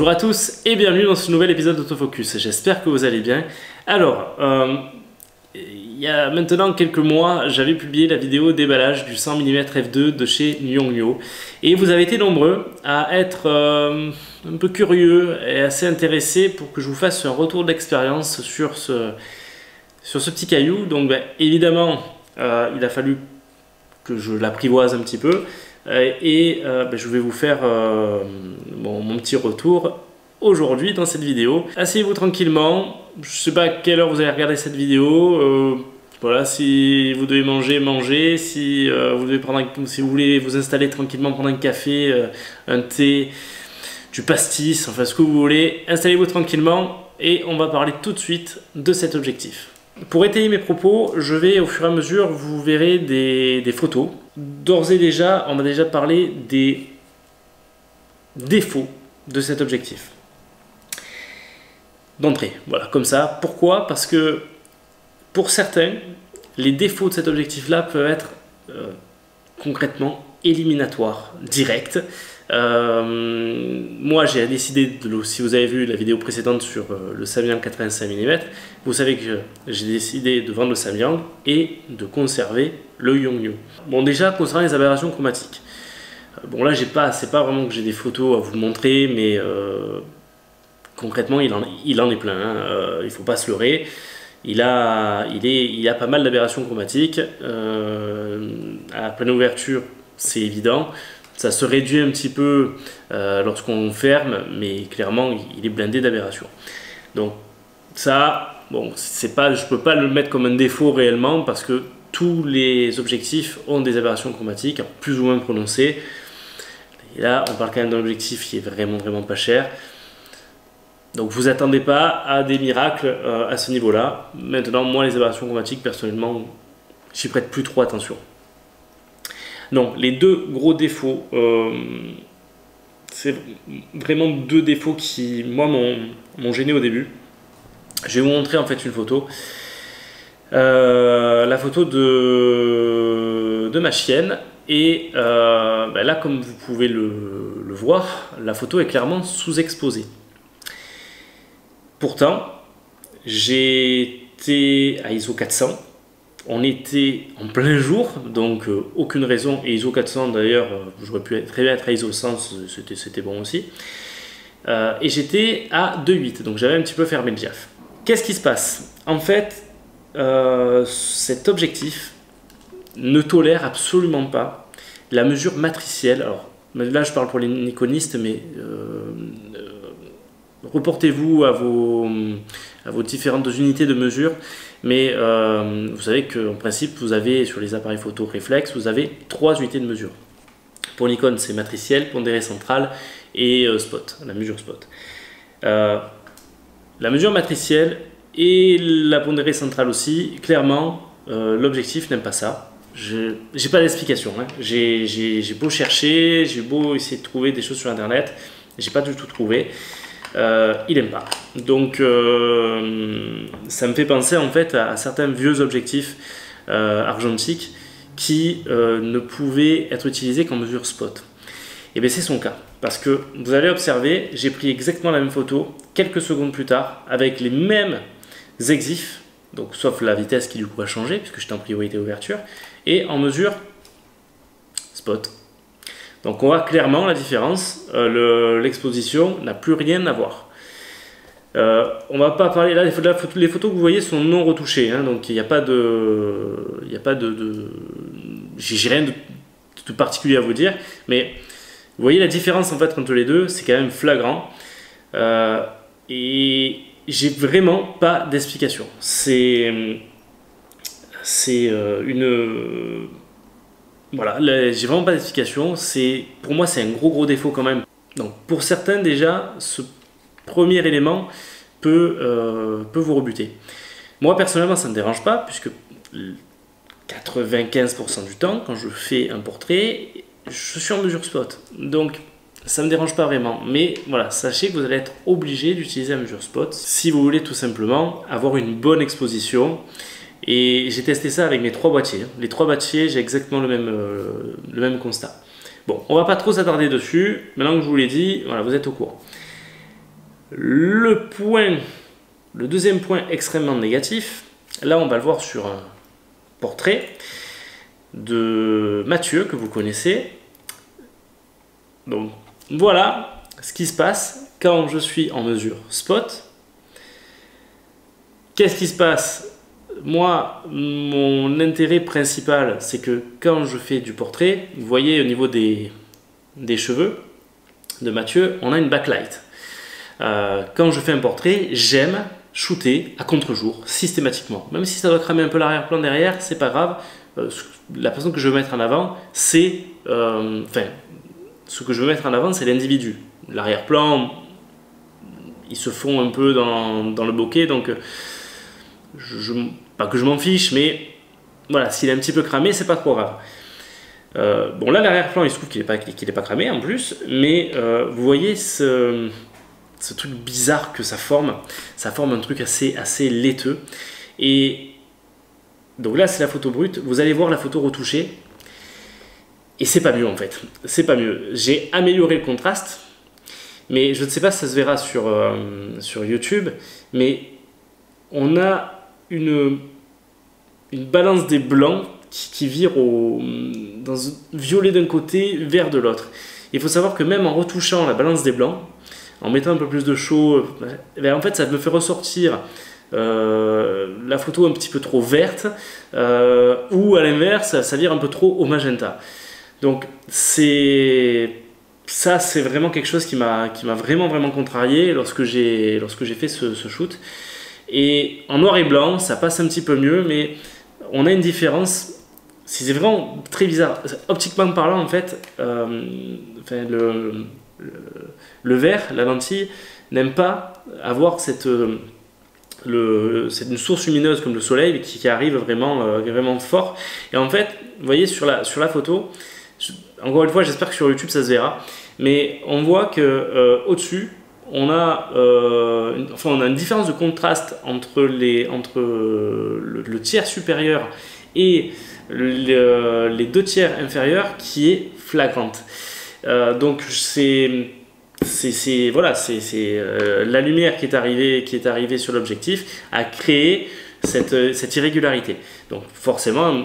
Bonjour à tous et bienvenue dans ce nouvel épisode d'Autofocus. J'espère que vous allez bien. Alors, il y a maintenant quelques mois, j'avais publié la vidéo déballage du 100 mm f2 de chez Yongnuo. Et vous avez été nombreux à être un peu curieux et assez intéressés pour que je vous fasse un retour d'expérience sur ce petit caillou. Donc évidemment, il a fallu que je l'apprivoise un petit peu. Je vais vous faire mon petit retour aujourd'hui dans cette vidéo. Asseyez-vous tranquillement, je ne sais pas à quelle heure vous allez regarder cette vidéo. Voilà, si vous devez manger, mangez. Si vous voulez vous installer tranquillement, prendre un café, un thé, du pastis, enfin ce que vous voulez, installez-vous tranquillement et on va parler tout de suite de cet objectif. Pour étayer mes propos, je vais au fur et à mesure, vous verrez des photos. D'ores et déjà, on va déjà parler des défauts de cet objectif. D'entrée, voilà, comme ça. Pourquoi? Parce que pour certains, les défauts de cet objectif-là peuvent être concrètement éliminatoires, directs. Moi j'ai décidé, si vous avez vu la vidéo précédente sur le Samyang 85 mm, vous savez que j'ai décidé de vendre le Samyang et de conserver le Yongnuo. Bon, déjà concernant les aberrations chromatiques, bon là c'est pas vraiment que j'ai des photos à vous montrer, mais concrètement il en est plein, hein. Il faut pas se leurrer. Il a pas mal d'aberrations chromatiques. À pleine ouverture, c'est évident. Ça se réduit un petit peu lorsqu'on ferme, mais clairement, il est blindé d'aberrations. Donc ça, bon, je ne peux pas le mettre comme un défaut réellement, parce que tous les objectifs ont des aberrations chromatiques, plus ou moins prononcées. Et là, on parle quand même d'un objectif qui est vraiment pas cher. Donc vous attendez pas à des miracles à ce niveau-là. Maintenant, moi, les aberrations chromatiques, personnellement, j'y prête plus trop attention. Non, les deux gros défauts, c'est vraiment deux défauts qui, moi, m'ont gêné au début. Je vais vous montrer en fait une photo. La photo de ma chienne. Et là, comme vous pouvez le voir, la photo est clairement sous-exposée. Pourtant, j'ai été à ISO 400. On était en plein jour, donc aucune raison. Et ISO 400 d'ailleurs, j'aurais pu très bien être à ISO 100, c'était bon aussi. Et j'étais à 2.8, donc j'avais un petit peu fermé le diaph. Qu'est-ce qui se passe? En fait, cet objectif ne tolère absolument pas la mesure matricielle. Alors là, je parle pour les nikonistes, mais reportez-vous à vos différentes unités de mesure. Mais vous savez qu'en principe, vous avez sur les appareils photo réflexe, vous avez 3 unités de mesure. Pour Nikon, c'est matriciel, pondéré central et spot, la mesure spot. La mesure matricielle et la pondérée centrale aussi, clairement, l'objectif n'aime pas ça. J'ai pas d'explication, hein. J'ai beau chercher, j'ai beau essayer de trouver des choses sur internet, j'ai pas du tout trouvé. Il n'aime pas. Donc ça me fait penser en fait à certains vieux objectifs argentiques qui ne pouvaient être utilisés qu'en mesure spot. Et bien c'est son cas, parce que vous allez observer, j'ai pris exactement la même photo quelques secondes plus tard avec les mêmes exifs, donc sauf la vitesse qui du coup a changé puisque j'étais en priorité ouverture, et en mesure spot. Donc on voit clairement la différence, l'exposition n'a plus rien à voir. On va pas parler là, les photos que vous voyez sont non retouchées, hein, donc il n'y a pas de, j'ai rien de particulier à vous dire, mais vous voyez la différence en fait entre les deux, c'est quand même flagrant, et j'ai vraiment pas d'explication. Voilà, j'ai vraiment pas d'explication. Pour moi, c'est un gros défaut quand même. Donc, pour certains, déjà, ce premier élément peut vous rebuter. Moi, personnellement, ça ne me dérange pas, puisque 95% du temps, quand je fais un portrait, je suis en mesure spot. Donc, ça ne me dérange pas vraiment. Mais voilà, sachez que vous allez être obligé d'utiliser la mesure spot si vous voulez tout simplement avoir une bonne exposition. Et j'ai testé ça avec mes 3 boîtiers. Les 3 boîtiers, j'ai exactement le même constat. Bon, on va pas trop s'attarder dessus. Maintenant que je vous l'ai dit, voilà, vous êtes au courant. Le deuxième point extrêmement négatif, là on va le voir sur un portrait de Mathieu que vous connaissez. Donc voilà ce qui se passe quand je suis en mesure spot. Qu'est-ce qui se passe? Moi, mon intérêt principal, c'est que quand je fais du portrait, vous voyez au niveau des cheveux de Mathieu, on a une backlight. Quand je fais un portrait, j'aime shooter à contre-jour, systématiquement. Même si ça doit cramer un peu l'arrière-plan derrière, c'est pas grave. La personne que je veux mettre en avant, c'est... ce que je veux mettre en avant, c'est l'individu. L'arrière-plan, ils se font un peu dans le bokeh, donc... pas que je m'en fiche, mais voilà, s'il est un petit peu cramé, c'est pas trop grave. Bon, là, l'arrière-plan, il se trouve qu'il est pas cramé en plus, mais vous voyez ce truc bizarre que ça forme un truc assez laiteux. Et donc là, c'est la photo brute. Vous allez voir la photo retouchée, et c'est pas mieux en fait. C'est pas mieux. J'ai amélioré le contraste, mais je ne sais pas si ça se verra sur YouTube, mais on a une balance des blancs qui vire dans violet d'un côté, vert de l'autre. Il faut savoir que même en retouchant la balance des blancs, en mettant un peu plus de chaud, en fait ça me fait ressortir la photo un petit peu trop verte, ou à l'inverse, ça vire un peu trop au magenta. Donc ça c'est vraiment quelque chose qui m'a vraiment contrarié lorsque j'ai fait ce shoot. Et en noir et blanc, ça passe un petit peu mieux, mais on a une différence. C'est vraiment très bizarre. Optiquement parlant, en fait, le verre, la lentille, n'aime pas avoir c'est une source lumineuse comme le soleil qui arrive vraiment fort. Et en fait, vous voyez sur la photo, encore une fois, j'espère que sur YouTube ça se verra, mais on voit que au-dessus, on a une différence de contraste entre le tiers supérieur et les deux tiers inférieurs qui est flagrante. Donc voilà, la lumière qui est arrivée sur l'objectif a créé cette irrégularité. Donc forcément,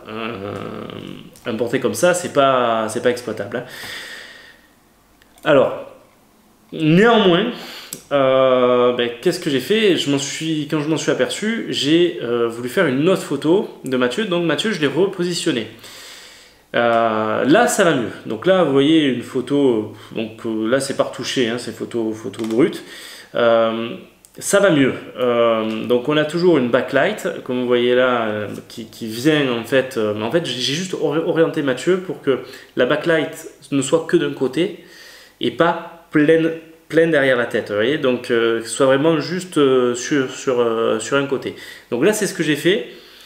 un portrait comme ça, c'est pas exploitable, hein. Alors, néanmoins, qu'est-ce que j'ai fait? Quand je m'en suis aperçu, j'ai voulu faire une autre photo de Mathieu. Donc Mathieu, je l'ai repositionné. Là, ça va mieux. Donc là, vous voyez une photo. Donc là, c'est pas retouché, hein, c'est photo brute. Ça va mieux. Donc on a toujours une backlight, comme vous voyez là, qui vient en fait. En fait, j'ai juste orienté Mathieu pour que la backlight ne soit que d'un côté et pas pleine derrière la tête, vous voyez, donc que ce soit vraiment juste sur un côté. Donc là, c'est ce que j'ai fait.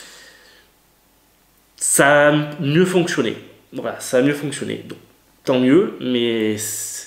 Ça a mieux fonctionné. Voilà, ça a mieux fonctionné. Donc, tant mieux, mais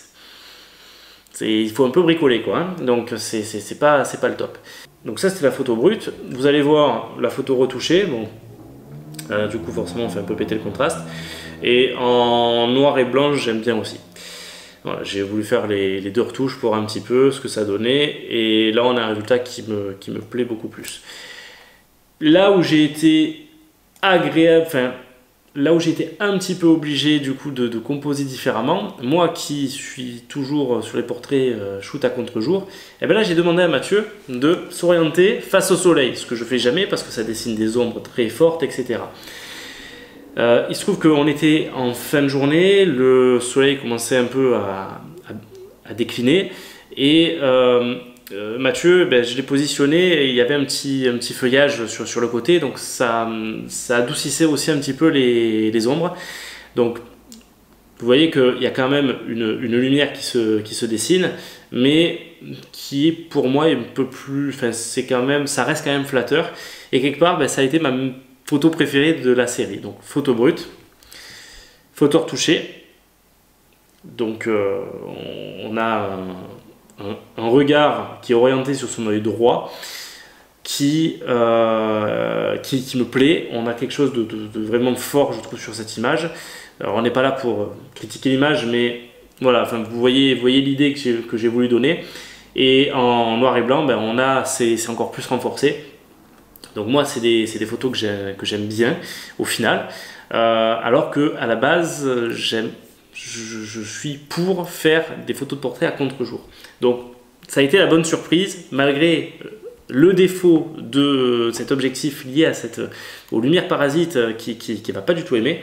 il faut un peu bricoler, quoi, hein. Donc c'est pas le top. Donc ça, c'était la photo brute. Vous allez voir la photo retouchée. Bon, du coup, forcément, on fait un peu péter le contraste. Et en noir et blanc, j'aime bien aussi. Voilà, j'ai voulu faire les deux retouches pour un petit peu ce que ça donnait, et là on a un résultat qui me plaît beaucoup plus. Là où j'ai été agréable, là où j'ai été un petit peu obligé du coup de composer différemment, moi qui suis toujours sur les portraits shoot à contre-jour, et bien là j'ai demandé à Mathieu de s'orienter face au soleil, ce que je fais jamais parce que ça dessine des ombres très fortes, etc. Il se trouve qu'on était en fin de journée, le soleil commençait un peu à décliner, et Mathieu, je l'ai positionné, et il y avait un petit feuillage sur le côté, donc ça adoucissait aussi un petit peu les ombres. Donc vous voyez qu'il y a quand même une lumière qui se dessine, mais qui pour moi est un peu plus, ça reste quand même flatteur, et quelque part ça a été ma photo préférée de la série. Donc photo brute, photo retouchée. Donc on a un regard qui est orienté sur son œil droit, qui me plaît. On a quelque chose de vraiment fort, je trouve, sur cette image. Alors on n'est pas là pour critiquer l'image, mais voilà, vous voyez l'idée que j'ai voulu donner. Et en noir et blanc, ben, c'est encore plus renforcé. Donc moi, c'est des photos que j'aime bien au final. Alors que à la base, je suis pour faire des photos de portrait à contre-jour. Donc ça a été la bonne surprise, malgré le défaut de cet objectif lié à aux lumières parasites qui va pas du tout aimer.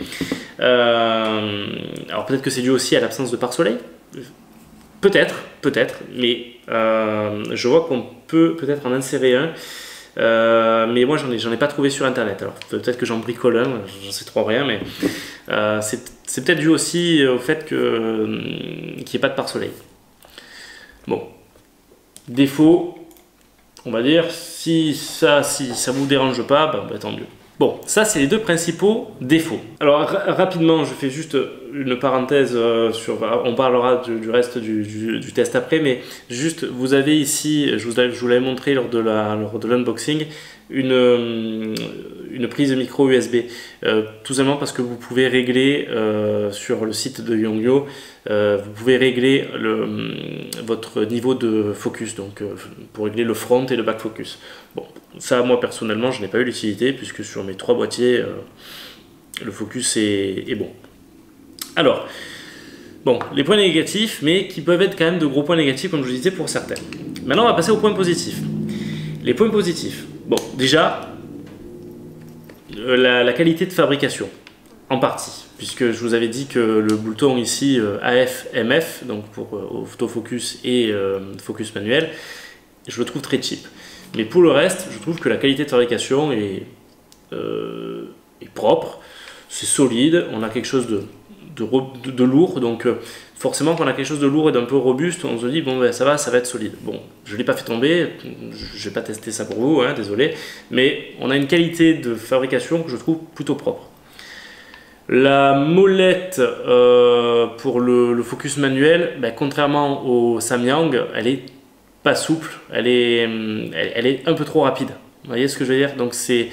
Alors peut-être que c'est dû aussi à l'absence de pare-soleil. Peut-être, mais je vois qu'on peut peut-être en insérer un. Mais moi j'en ai pas trouvé sur internet, alors peut-être que j'en bricole un, j'en sais trop rien, mais c'est peut-être dû aussi au fait qu'il n'y ait pas de pare-soleil. Bon, défaut, on va dire, si ça vous dérange pas, tant mieux. Bon, ça c'est les deux principaux défauts. Alors rapidement, je fais juste une parenthèse on parlera du reste du test après, mais juste vous avez ici, je vous l'avais montré lors de l'unboxing, une prise de micro USB, tout simplement parce que vous pouvez régler sur le site de Yongnuo, vous pouvez régler votre niveau de focus, donc pour régler le front et le back focus. Bon, ça moi personnellement je n'ai pas eu l'utilité puisque sur mes 3 boîtiers le focus est bon. Alors, bon, les points négatifs, mais qui peuvent être quand même de gros points négatifs comme je vous disais pour certains. Maintenant on va passer aux points positifs. Les points positifs, bon déjà la qualité de fabrication en partie, puisque je vous avais dit que le bouton ici AF-MF, donc pour autofocus et focus manuel, je le trouve très cheap. Mais pour le reste, je trouve que la qualité de fabrication est propre, c'est solide, on a quelque chose de lourd, donc forcément quand on a quelque chose de lourd et d'un peu robuste, on se dit bon ben ça va être solide. Bon, je ne l'ai pas fait tomber, je n'ai pas testé ça pour vous, hein, désolé, mais on a une qualité de fabrication que je trouve plutôt propre. La molette pour le focus manuel, contrairement au Samyang, elle est pas souple, elle est un peu trop rapide. Vous voyez ce que je veux dire? Donc c'est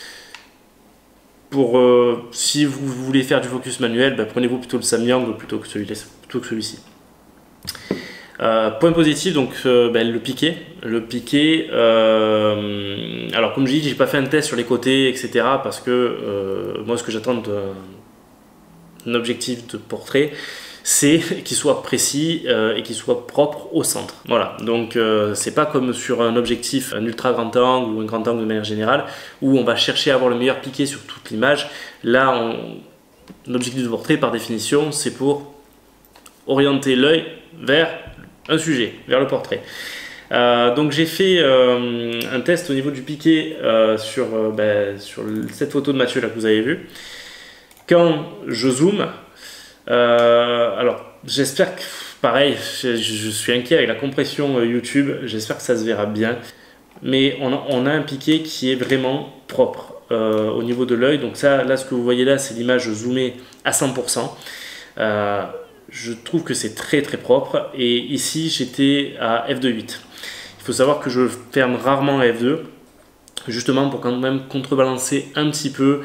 pour si vous voulez faire du focus manuel, prenez-vous plutôt le Samyang plutôt que celui-ci. Point positif, donc le piqué. Alors comme je dis, j'ai pas fait un test sur les côtés, etc. Parce que moi ce que j'attends d'un objectif de portrait, c'est qu'il soit précis et qu'il soit propre au centre. Voilà, donc c'est pas comme sur un objectif, un ultra grand angle ou un grand angle de manière générale, où on va chercher à avoir le meilleur piqué sur toute l'image. Là, l'objectif de portrait, par définition, c'est pour orienter l'œil vers un sujet, vers le portrait. Donc j'ai fait un test au niveau du piqué sur cette photo de Mathieu là que vous avez vue. Quand je zoome, alors j'espère que pareil, je suis inquiet avec la compression YouTube, j'espère que ça se verra bien, mais on a un piqué qui est vraiment propre au niveau de l'œil. Donc ça, là ce que vous voyez là, c'est l'image zoomée à 100%. Je trouve que c'est très propre, et ici j'étais à f2.8. Il faut savoir que je ferme rarement à f2, justement pour quand même contrebalancer un petit peu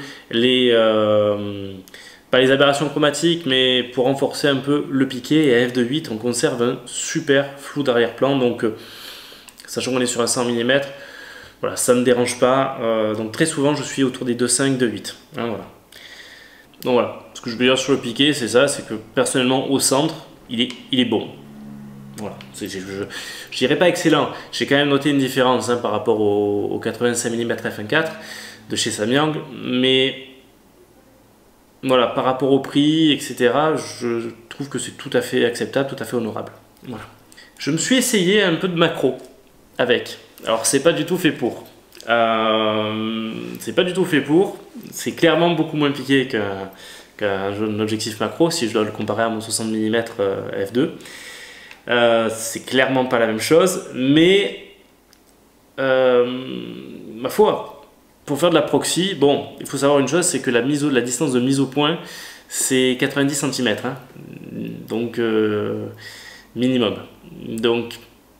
pas les aberrations chromatiques, mais pour renforcer un peu le piqué. Et à f2.8 on conserve un super flou d'arrière-plan, donc sachant qu'on est sur un 100 mm, voilà, ça ne me dérange pas. Donc très souvent je suis autour des 2.5, 2.8, hein, voilà. Donc voilà, ce que je veux dire sur le piqué, c'est ça, c'est que personnellement au centre, il est bon. Voilà, je dirais pas excellent, j'ai quand même noté une différence par rapport au 85 mm f1.4 de chez Samyang, mais voilà, par rapport au prix, etc., je trouve que c'est tout à fait acceptable, tout à fait honorable. Voilà. Je me suis essayé un peu de macro avec, alors c'est pas du tout fait pour. C'est clairement beaucoup moins piqué qu'un objectif macro si je dois le comparer à mon 60 mm f2. C'est clairement pas la même chose, mais ma foi, pour faire de la proxy, bon, il faut savoir une chose, c'est que la distance de mise au point, c'est 90 cm, hein, donc minimum. Donc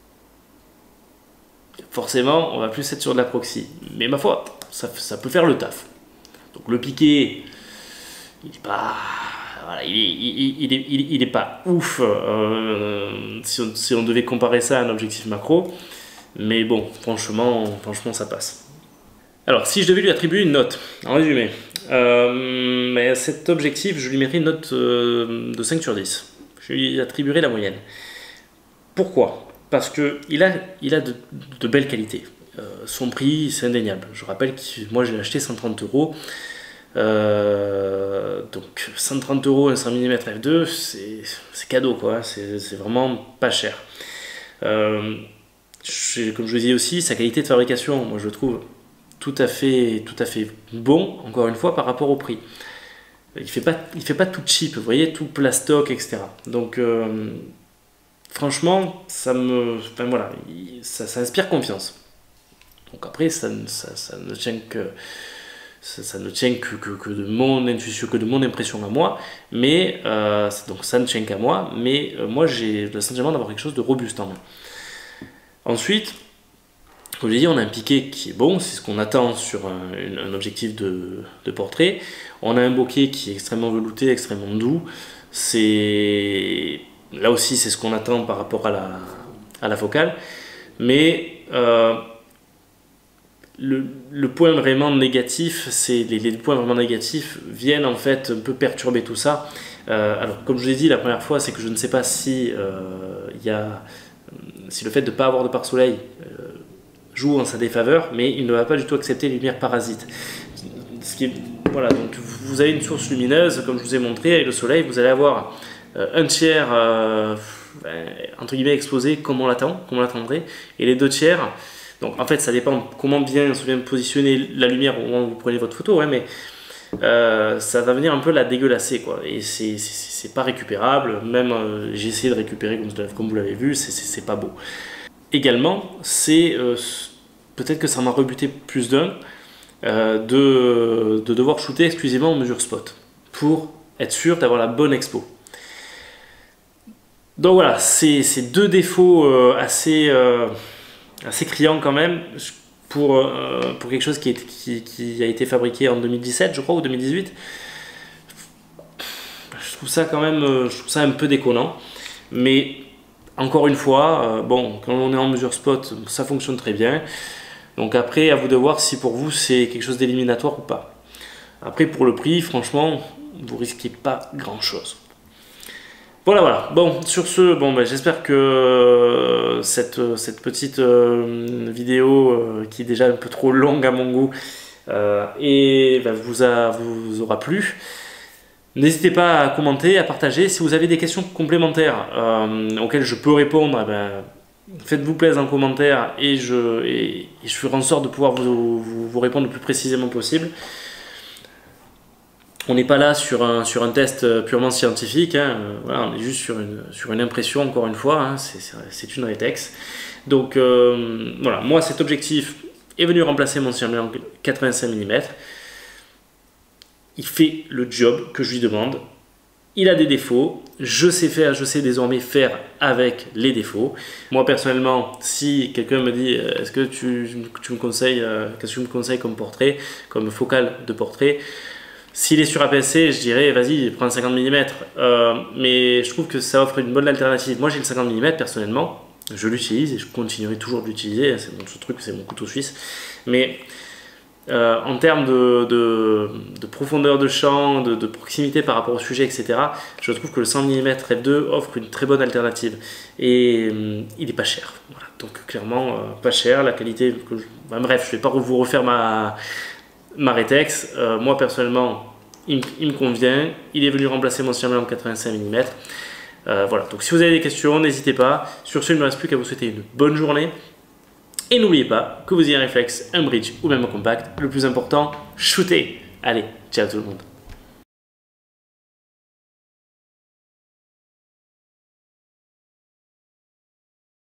forcément, on va plus être sur de la proxy, mais ma foi, ça peut faire le taf. Donc le piqué, il est pas, voilà, il est pas ouf si on devait comparer ça à un objectif macro. Mais bon, franchement ça passe. Alors, si je devais lui attribuer une note, en résumé, mais cet objectif, je lui mettrais une note de 5 sur 10. Je lui attribuerai la moyenne. Pourquoi? Parce qu'il a de belles qualités. Son prix, c'est indéniable. Je rappelle que moi, je l'ai acheté 130 euros. Donc 130 euros un 100 mm f2, c'est cadeau, quoi. C'est vraiment pas cher. Comme je le disais aussi, sa qualité de fabrication, moi, je le trouve tout à fait bon, encore une fois, par rapport au prix. Il fait pas tout cheap, vous voyez, tout plastoc, etc. Donc, franchement, ça inspire confiance. Donc après, ça ne tient que de mon intuition, que de mon impression à moi, mais donc ça ne tient qu'à moi, mais moi j'ai le sentiment d'avoir quelque chose de robuste en main. Ensuite, comme je l'ai dit, on a un piqué qui est bon, c'est ce qu'on attend sur un objectif de portrait. On a un bokeh qui est extrêmement velouté, extrêmement doux. Là aussi, c'est ce qu'on attend par rapport à la focale. Mais le point vraiment négatif, les points vraiment négatifs viennent en fait un peu perturber tout ça. Alors, comme je vous l'ai dit la première fois, c'est que je ne sais pas si le fait de ne pas avoir de pare-soleil joue en sa défaveur, mais il ne va pas du tout accepter les lumières parasites. Voilà, donc vous avez une source lumineuse, comme je vous ai montré, avec le soleil, vous allez avoir un tiers entre guillemets exposé comme on l'attendrait, et les 2 tiers, donc en fait ça dépend comment bien positionner la lumière au moment où vous prenez votre photo, mais ça va venir un peu la dégueulasser, quoi, et c'est pas récupérable, même j'ai essayé de récupérer comme vous l'avez vu, c'est pas beau. Également, peut-être que ça m'a rebuté plus d'un de devoir shooter exclusivement en mesure spot pour être sûr d'avoir la bonne expo. Donc voilà, c'est 2 défauts assez criants quand même pour quelque chose qui a été fabriqué en 2017, je crois, ou 2018. Je trouve ça quand même un peu déconnant, mais encore une fois, bon, quand on est en mesure spot, ça fonctionne très bien. Donc après, à vous de voir si pour vous c'est quelque chose d'éliminatoire ou pas. Après, pour le prix, franchement, vous risquez pas grand chose. Voilà. Bon, sur ce, j'espère que cette petite vidéo qui est déjà un peu trop longue à mon goût vous aura plu. N'hésitez pas à commenter, à partager. Si vous avez des questions complémentaires auxquelles je peux répondre, faites-vous plaisir en commentaire et je ferai en sorte de pouvoir vous répondre le plus précisément possible. On n'est pas là sur un test purement scientifique, voilà, on est juste sur une impression, encore une fois, c'est une rétex. Donc voilà, moi cet objectif est venu remplacer mon Samyang 85 mm. Il fait le job que je lui demande. Il a des défauts. Je sais désormais faire avec les défauts. Moi personnellement, si quelqu'un me dit est-ce que tu me conseilles, qu'est-ce que tu me conseilles comme portrait, comme focale de portrait, s'il est sur APS-C, je dirais vas-y, prends un 50 mm. Mais je trouve que ça offre une bonne alternative. Moi j'ai le 50 mm personnellement, je l'utilise et je continuerai toujours de l'utiliser. C'est mon truc, c'est mon couteau suisse. Mais en termes de profondeur de champ, de proximité par rapport au sujet, etc., je trouve que le 100 mm f2 offre une très bonne alternative. Et il n'est pas cher. Voilà. Donc clairement, pas cher. La qualité, bref, je ne vais pas vous refaire ma rétex. Moi personnellement, il me convient. Il est venu remplacer mon Samyang 85 mm. Voilà. Donc si vous avez des questions, n'hésitez pas. Sur ce, il ne me reste plus qu'à vous souhaiter une bonne journée. Et n'oubliez pas que vous ayez un réflexe, un bridge ou même un compact, le plus important, shootez. Allez, ciao tout le monde.